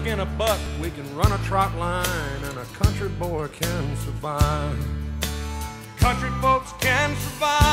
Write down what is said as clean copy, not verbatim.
skin a buck, we can run a trot line, and a country boy can survive. Country folks can survive.